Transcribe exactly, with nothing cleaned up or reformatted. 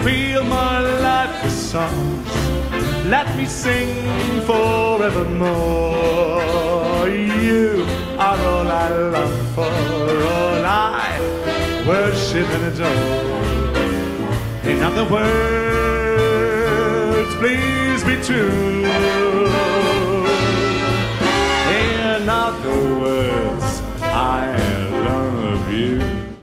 feel my life a song. Let me sing forevermore. You are all I long for, all I worship and adore. In other words, please be true.